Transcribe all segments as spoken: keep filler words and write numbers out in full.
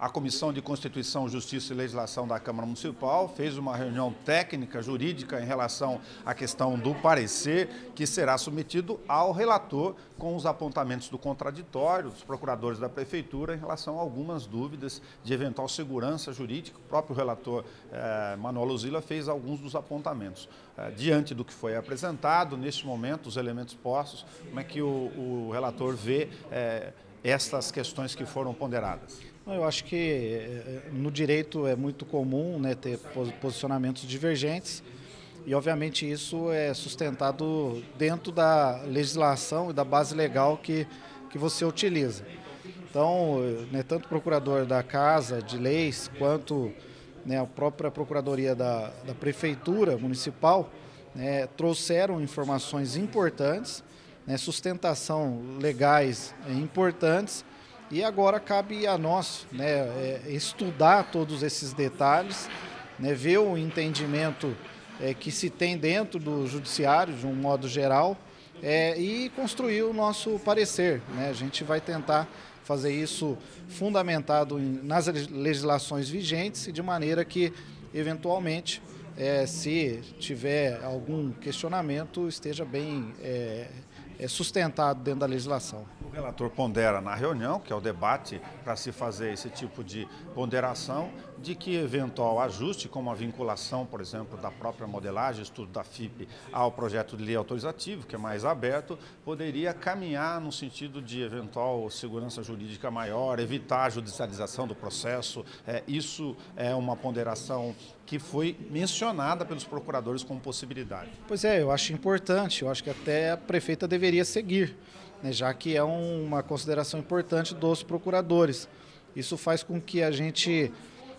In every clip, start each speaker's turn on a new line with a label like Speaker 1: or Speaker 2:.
Speaker 1: A Comissão de Constituição, Justiça e Legislação da Câmara Municipal fez uma reunião técnica, jurídica, em relação à questão do parecer, que será submetido ao relator com os apontamentos do contraditório, dos procuradores da Prefeitura, em relação a algumas dúvidas de eventual segurança jurídica. O próprio relator eh, Manuel Luzila fez alguns dos apontamentos. Eh, diante do que foi apresentado, neste momento, os elementos postos, como é que o, o relator vê eh, estas questões que foram ponderadas?
Speaker 2: Eu acho que no direito é muito comum, né, ter posicionamentos divergentes e, obviamente, isso é sustentado dentro da legislação e da base legal que, que você utiliza. Então, né, tanto o procurador da Casa de Leis quanto, né, a própria Procuradoria da, da Prefeitura Municipal, né, trouxeram informações importantes, né, sustentação legais importantes. E agora cabe a nós, né, estudar todos esses detalhes, né, ver o entendimento é, que se tem dentro do judiciário, de um modo geral, é, e construir o nosso parecer, né? A gente vai tentar fazer isso fundamentado em, nas legislações vigentes e de maneira que, eventualmente, é, se tiver algum questionamento, esteja bem é, é, sustentado dentro da legislação.
Speaker 1: O relator pondera na reunião, que é o debate para se fazer esse tipo de ponderação, de que eventual ajuste, como a vinculação, por exemplo, da própria modelagem, estudo da F I P, ao projeto de lei autorizativo, que é mais aberto, poderia caminhar no sentido de eventual segurança jurídica maior, evitar a judicialização do processo. É, isso é uma ponderação que foi mencionada pelos procuradores como possibilidade.
Speaker 2: Pois é, eu acho importante, eu acho que até a prefeita deveria seguir, né, já que é um, uma consideração importante dos procuradores. Isso faz com que a gente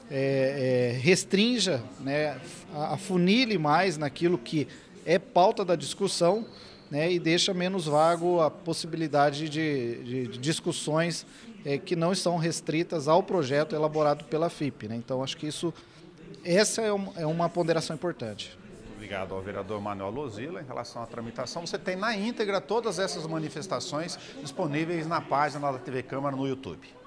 Speaker 2: é, é, restrinja, né, afunile mais naquilo que é pauta da discussão, né, e deixa menos vago a possibilidade de, de, de discussões é, que não estão restritas ao projeto elaborado pela F I P, né? Então, acho que isso, essa é, um, é uma ponderação importante.
Speaker 1: Obrigado ao vereador Manuel Luzila. Em relação à tramitação, você tem na íntegra todas essas manifestações disponíveis na página da T V Câmara no YouTube.